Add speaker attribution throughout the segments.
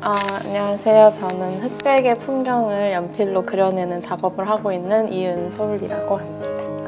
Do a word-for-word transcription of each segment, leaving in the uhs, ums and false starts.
Speaker 1: 아, 안녕하세요. 저는 흑백의 풍경을 연필로 그려내는 작업을 하고 있는 이은솔이라고 합니다.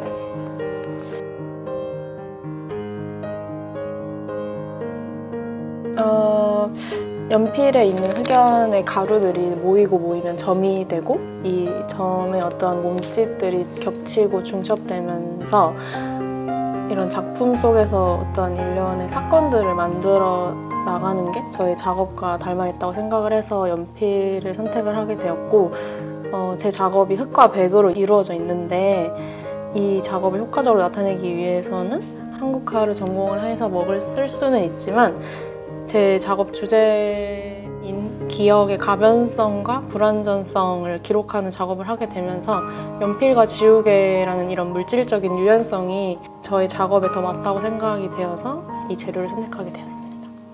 Speaker 1: 어, 연필에 있는 흑연의 가루들이 모이고 모이면 점이 되고 이 점의 어떠한 몸짓들이 겹치고 중첩되면서 이런 작품 속에서 어떤 일련의 사건들을 만들어 나가는 게 저의 작업과 닮아있다고 생각을 해서 연필을 선택을 하게 되었고 어, 제 작업이 흑과 백으로 이루어져 있는데 이 작업을 효과적으로 나타내기 위해서는 한국화를 전공을 해서 먹을 쓸 수는 있지만 제 작업 주제인 기억의 가변성과 불완전성을 기록하는 작업을 하게 되면서 연필과 지우개라는 이런 물질적인 유연성이 저의 작업에 더 맞다고 생각이 되어서 이 재료를 선택하게 되었습니다.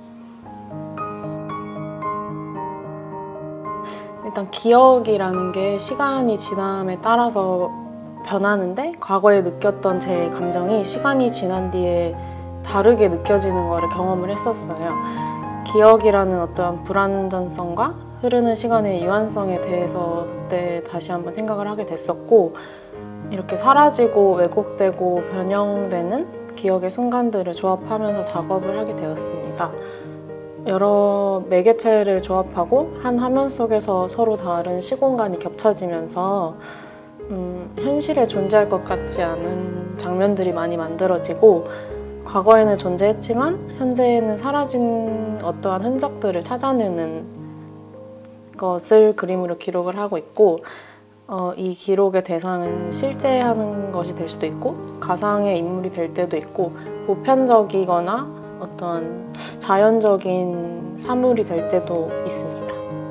Speaker 1: 일단 기억이라는 게 시간이 지남에 따라서 변하는데 과거에 느꼈던 제 감정이 시간이 지난 뒤에 다르게 느껴지는 거를 경험을 했었어요. 기억이라는 어떠한 불완전성과 흐르는 시간의 유한성에 대해서 그때 다시 한번 생각을 하게 됐었고 이렇게 사라지고 왜곡되고 변형되는 기억의 순간들을 조합하면서 작업을 하게 되었습니다. 여러 매개체를 조합하고 한 화면 속에서 서로 다른 시공간이 겹쳐지면서 음, 현실에 존재할 것 같지 않은 장면들이 많이 만들어지고 과거에는 존재했지만 현재에는 사라진 어떠한 흔적들을 찾아내는 것을 그림으로 기록을 하고 있고 어, 이 기록의 대상은 실제 하는 것이 될 수도 있고 가상의 인물이 될 때도 있고 보편적이거나 어떤 자연적인 사물이 될 때도 있습니다.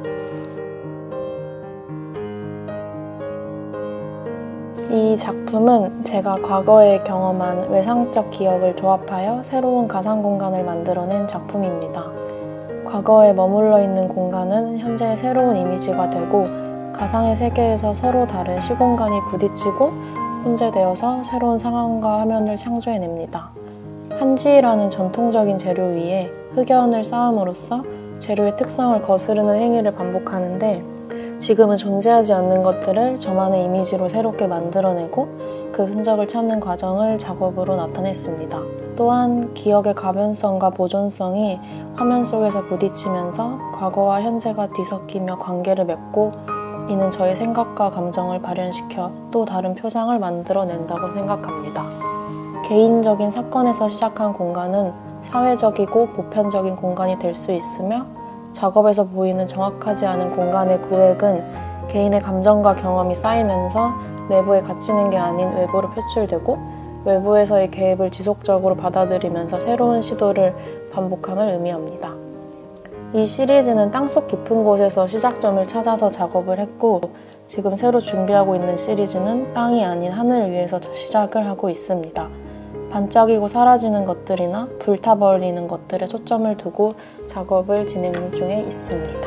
Speaker 1: 이 작품은 제가 과거에 경험한 외상적 기억을 조합하여 새로운 가상 공간을 만들어낸 작품입니다. 과거에 머물러 있는 공간은 현재의 새로운 이미지가 되고 가상의 세계에서 서로 다른 시공간이 부딪히고 혼재되어서 새로운 상황과 화면을 창조해냅니다. 한지라는 전통적인 재료 위에 흑연을 쌓음으로써 재료의 특성을 거스르는 행위를 반복하는데 지금은 존재하지 않는 것들을 저만의 이미지로 새롭게 만들어내고 그 흔적을 찾는 과정을 작업으로 나타냈습니다. 또한 기억의 가변성과 보존성이 화면 속에서 부딪히면서 과거와 현재가 뒤섞이며 관계를 맺고 이는 저의 생각과 감정을 발현시켜 또 다른 표상을 만들어낸다고 생각합니다. 개인적인 사건에서 시작한 공간은 사회적이고 보편적인 공간이 될 수 있으며 작업에서 보이는 정확하지 않은 공간의 구획은 개인의 감정과 경험이 쌓이면서 내부에 갇히는 게 아닌 외부로 표출되고 외부에서의 개입을 지속적으로 받아들이면서 새로운 시도를 반복함을 의미합니다. 이 시리즈는 땅속 깊은 곳에서 시작점을 찾아서 작업을 했고 지금 새로 준비하고 있는 시리즈는 땅이 아닌 하늘 위에서 시작을 하고 있습니다. 반짝이고 사라지는 것들이나 불타버리는 것들에 초점을 두고 작업을 진행 중에 있습니다.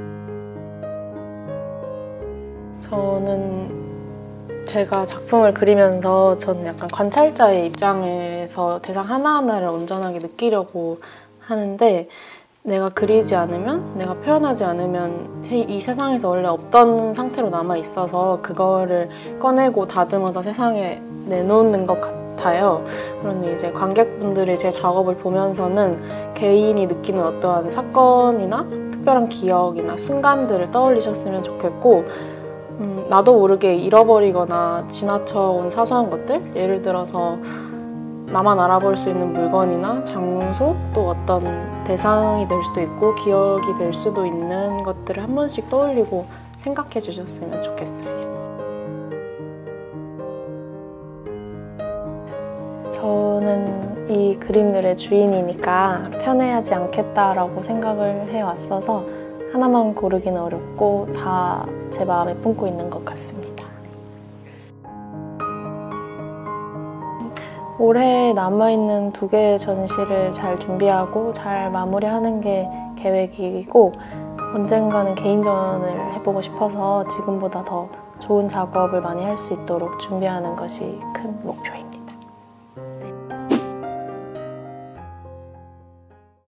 Speaker 1: 저는 제가 작품을 그리면서 저는 약간 관찰자의 입장에서 대상 하나하나를 온전하게 느끼려고 하는데 내가 그리지 않으면, 내가 표현하지 않으면 이 세상에서 원래 없던 상태로 남아있어서 그거를 꺼내고 다듬어서 세상에 내놓는 것 같아요. 그런데 이제 관객분들이 제 작업을 보면서는 개인이 느끼는 어떠한 사건이나 특별한 기억이나 순간들을 떠올리셨으면 좋겠고 음, 나도 모르게 잃어버리거나 지나쳐온 사소한 것들? 예를 들어서 나만 알아볼 수 있는 물건이나 장소, 또 어떤 대상이 될 수도 있고 기억이 될 수도 있는 것들을 한 번씩 떠올리고 생각해 주셨으면 좋겠어요. 저는 이 그림들의 주인이니까 편애하지 않겠다라고 생각을 해왔어서 하나만 고르기는 어렵고 다 제 마음에 품고 있는 것 같습니다. 올해 남아있는 두 개의 전시를 잘 준비하고 잘 마무리하는 게 계획이고 언젠가는 개인전을 해보고 싶어서 지금보다 더 좋은 작업을 많이 할 수 있도록 준비하는 것이 큰 목표입니다.